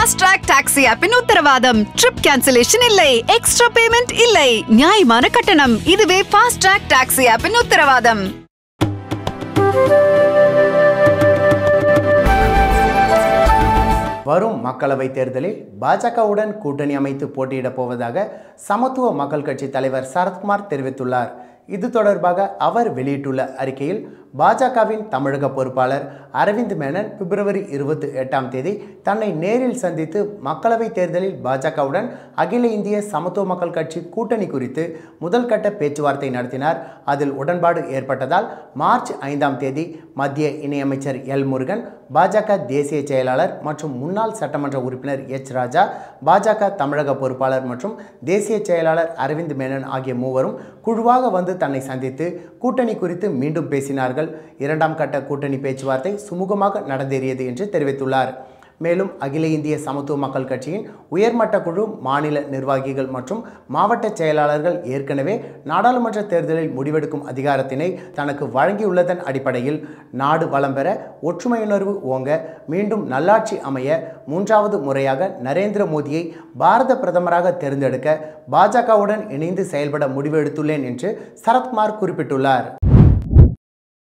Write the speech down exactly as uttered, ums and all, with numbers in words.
Fast Track Taxi app in உத்தரவாதம். Trip cancellation இல்லை, extra payment இல்லை, நியாயமான கட்டணம். இதுவே Fast Track Taxi app in உத்தரவாதம். வரும் மக்களவைத் தேர்தலில் பாஜகவுடன் கூட்டணி அமைத்து போட்டியிடப் போவதாக சமத்துவ மக்கள் கட்சி தலைவர் சரத்குமார் தெரிவித்துள்ளார். இது தொடர்பாக அவர் வெளியிட்டுள்ள அறிக்கையில் பாஜகவின் தமிழக பொறுப்பாளர் அரவிந்த் மேனன் பிப்ரவரி இருபத்தி எட்டாம் தேதி தன்னை நேரில் சந்தித்து மக்களவைத் தேர்தலில் பாஜகவுடன் அகில இந்திய சமத்துவ மக்கள் கட்சி கூட்டணி குறித்து முதல் கட்ட பேச்சுவார்த்தை நடத்தினார். அதில் உடன்பாடு ஏற்பட்டதால் மார்ச் ஐந்தாம் தேதி மத்திய இணையமைச்சர் எல் முருகன், பாஜக தேசிய செயலாளர் மற்றும் முன்னாள் சட்டமன்ற உறுப்பினர் எச் ராஜா, பாஜக தமிழக பொறுப்பாளர் மற்றும் தேசிய செயலாளர் அரவிந்த் மேனன் ஆகிய மூவரும் குழுவாக வந்து தன்னை சந்தித்து கூட்டணி குறித்து மீண்டும் பேசினார்கள். இரண்டாம் கட்ட கூட்டணி பேச்சுவார்த்தை சுமூகமாக நடந்தேறியது என்று தெரிவித்துள்ளார். மேலும் அகில இந்திய சமத்துவ மக்கள் கட்சியின் உயர்மட்ட குழு, மாநில நிர்வாகிகள் மற்றும் மாவட்ட செயலாளர்கள் ஏற்கனவே நாடாளுமன்ற தேர்தலில் முடிவெடுக்கும் அதிகாரத்தினை தனக்கு வழங்கியுள்ளதன் அடிப்படையில் நாடு வளம் பெற, ஒற்றுமையுணர்வு ஓங்க, மீண்டும் நல்லாட்சி அமைய மூன்றாவது முறையாக நரேந்திர மோடியை பாரத பிரதமராக தேர்ந்தெடுக்க பாஜகவுடன் இணைந்து செயல்பட முடிவு எடுத்துள்ளேன் என்று சரத்குமார் குறிப்பிட்டுள்ளார்.